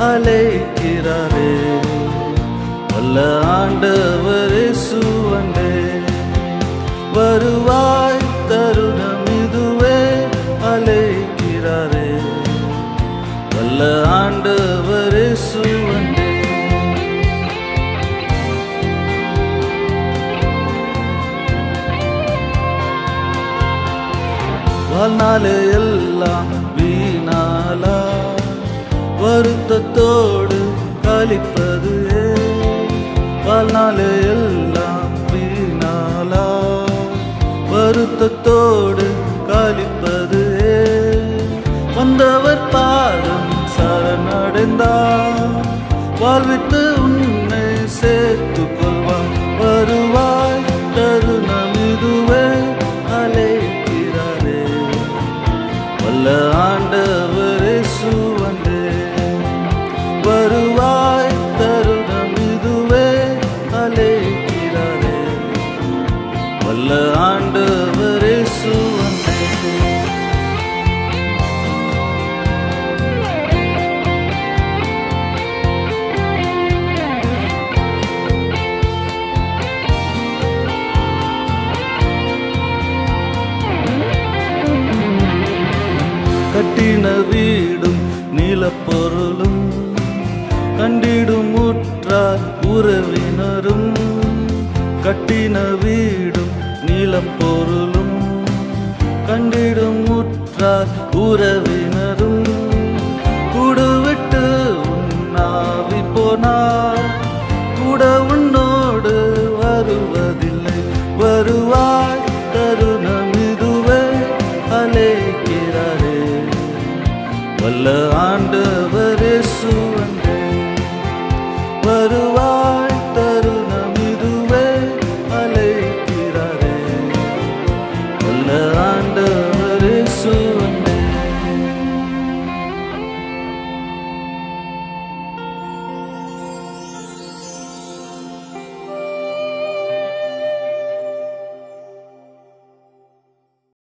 அழைக்கிறாரே. வல்ல ஆண்டவர் இயேசு வந்தே வருவாய் தருணம் இதுவே அழைக்கிறாரே. வல்ல ஆண்டவர் இயேசு வந்தே. வாழ்நாளே எல்லாம் வீணாலா வருத்தத்தோடு கழிப்பது வாழ்நாளே எல்லாம் வீணாலா வருத்தத்தோடு கழிப்பது வந்தவர் பாதம் சரணடைந்தார் வாழ்வித்து உன்னை சேர்த்து கொள்வார். வருவாய் தருணம் இதுவே அழைக்கிறாரே. வல்ல ஆண்டவர் இயேசு வந்தே வருவாய் தருணம் இதுவே அழைக்கிறாரே. வல்ல ஆண்டவர் இயேசு வந்தே. கட்டின வீடும் நிலப்பொருளும் கண்டிடும் உற்றார் உறவினரும். கட்டின வீடும் நிலப்பொருளும் கண்டிடும் உற்றார் உறவினரும். கூடுவிட்டு உன்னாவி போனார்